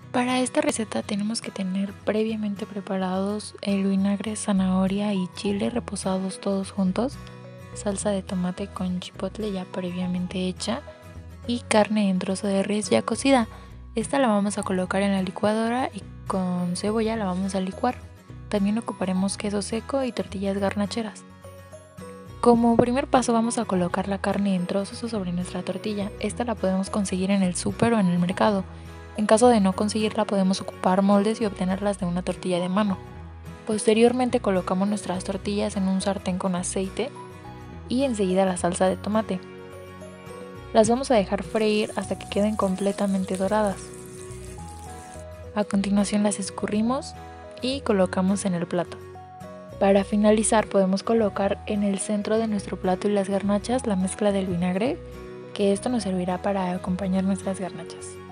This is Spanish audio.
Para esta receta tenemos que tener previamente preparados el vinagre, zanahoria y chile reposados todos juntos, salsa de tomate con chipotle ya previamente hecha y carne en trozo de res ya cocida. Esta la vamos a colocar en la licuadora y con cebolla la vamos a licuar. También ocuparemos queso seco y tortillas garnacheras. Como primer paso vamos a colocar la carne en trozos sobre nuestra tortilla. Esta la podemos conseguir en el súper o en el mercado. En caso de no conseguirla podemos ocupar moldes y obtenerlas de una tortilla de mano. Posteriormente colocamos nuestras tortillas en un sartén con aceite y enseguida la salsa de tomate. Las vamos a dejar freír hasta que queden completamente doradas. A continuación las escurrimos y colocamos en el plato. Para finalizar podemos colocar en el centro de nuestro plato y las garnachas la mezcla del vinagre, que esto nos servirá para acompañar nuestras garnachas.